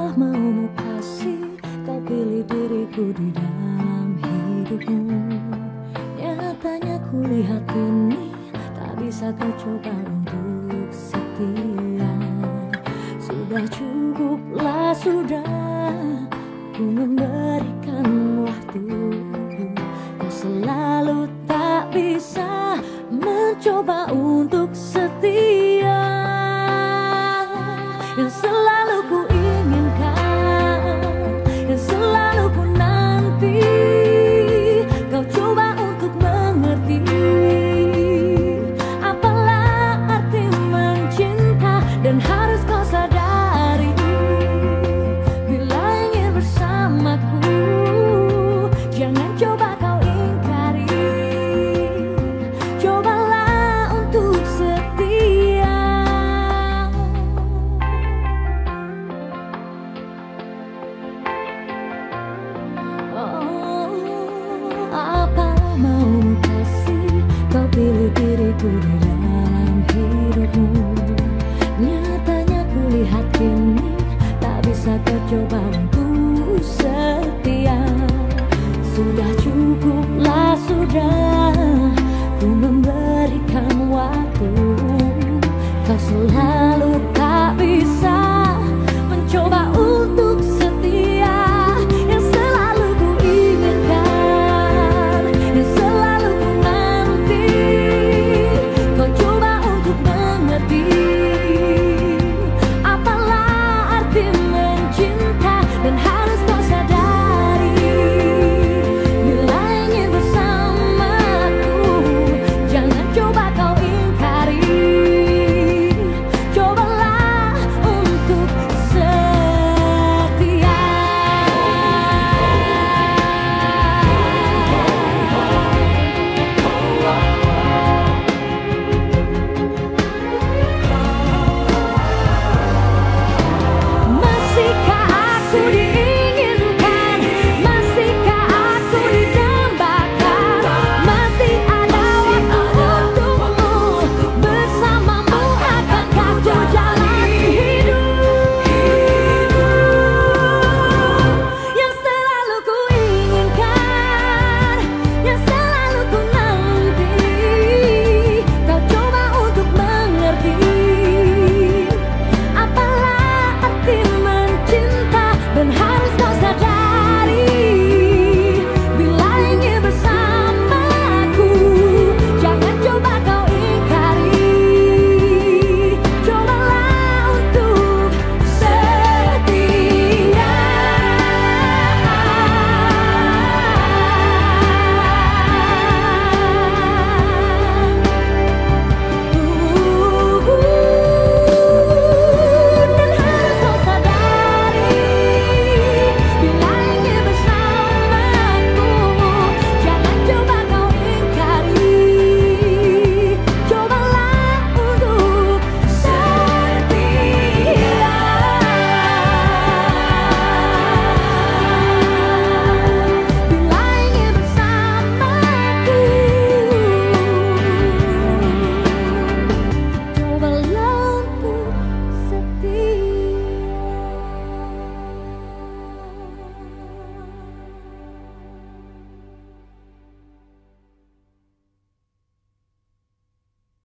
Apalah maumu kasih, kau pilih diriku di dalam hidupmu. Nyatanya kulihat ini, tak bisa kau coba untuk setia. Sudah cukuplah sudah, ku memberikan waktu. Kau selalu tak bisa mencoba untuk setia. Yang selalu ku inginkan, yang selalu ku nanti, kau coba untuk mengerti. Apalah arti mencinta, dan harus kau sadari, bila ingin bersamaku, jangan coba kau ingkari. Cobalah untuk setia. Apalah maumu kasih, kau pilih diriku di dalam hidupmu. Nyatanya kulihat ini, tak bisa kau coba untuk setia. Sudah cukuplah sudah, ku memberikan waktu. Kau selalu